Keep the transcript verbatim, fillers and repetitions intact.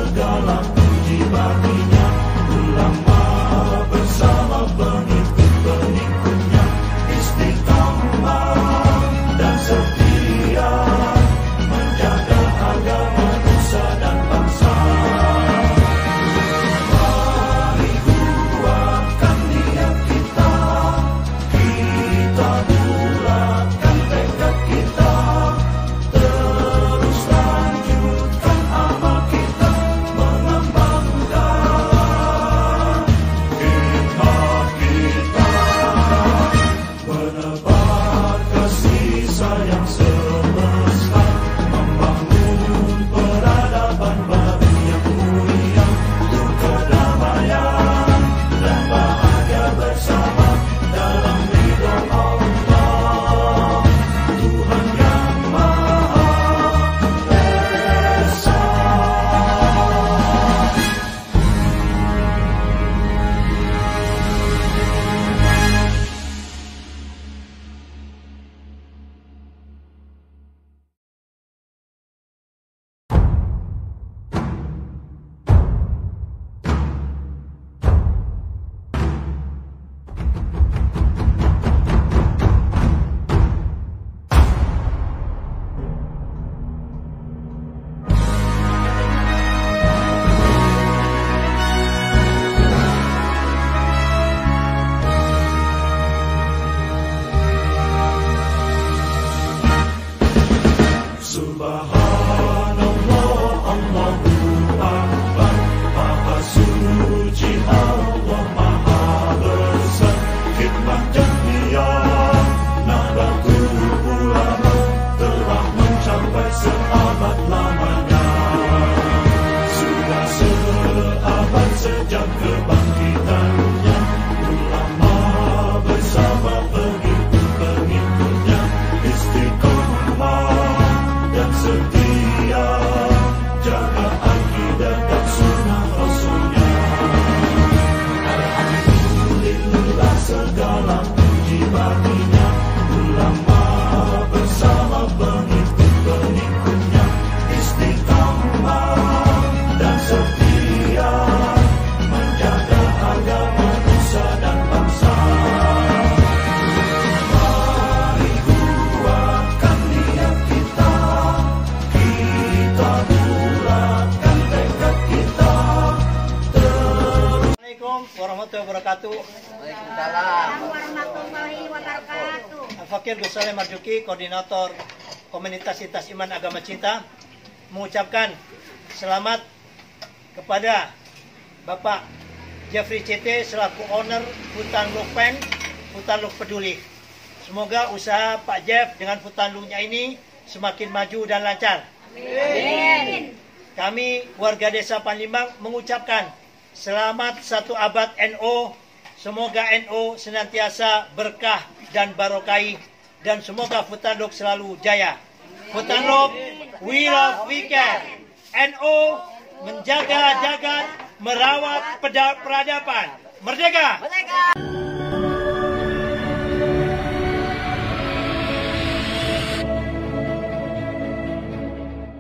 segala puji baginya. Ulama bersama pengikut-pengikutnya istiqamah dan setia menjaga agama nusa dan bangsa. Mari kuatkan niat kita, kita bulatkan tekad kita, terus lanjutkan amal kita, mengembangkan hikmat kita, menebar kasih sayang semesta, membangun peradaban baru yang mulia untuk kedamaian dan bahagia bersama dalam ridho Allah, Tuhan yang Maha Esa. Subhanallah, Allahu Akbar, Maha suci Allah, Maha besar, hikmah dan niat Nahdlatul Ulama telah mencapai seabad lamanya. Sudah seabad sejak kebangkitannya, ulama bersama pengikut-pengikutnya istiqamah dan setia jaga akidah dan sunnah Rasulnya. Alhamdulillah segala puji baginya. Ulama bersama pengikut-pengikutnya istiqamah dan setia menjaga agama nusa dan bangsa. Mari kuatkan niat kita, kita bulatkan tekad kita, terus. Assalamualaikum warahmatullahi wabarakatuh. Waalaikumsalam warahmatullahi wabarakatuh. Al-Fakir Gus Soleh Marzuki, Koordinator Komunitas Lintas Iman Agama Cinta, mengucapkan selamat kepada Bapak Jeffrey C T selaku owner Hutan Lukpen, Hutan Luk Peduli. Semoga usaha Pak Jeff dengan hutan luknya ini semakin maju dan lancar. Amin. Kami warga Desa Panlimbang mengucapkan selamat satu abad N O. Semoga N O senantiasa berkah dan barokai, dan semoga Hutan Luk selalu jaya. Hutan Luk, we love we care. N O menjaga jagat, merawat peradaban. Merdeka! Merdeka!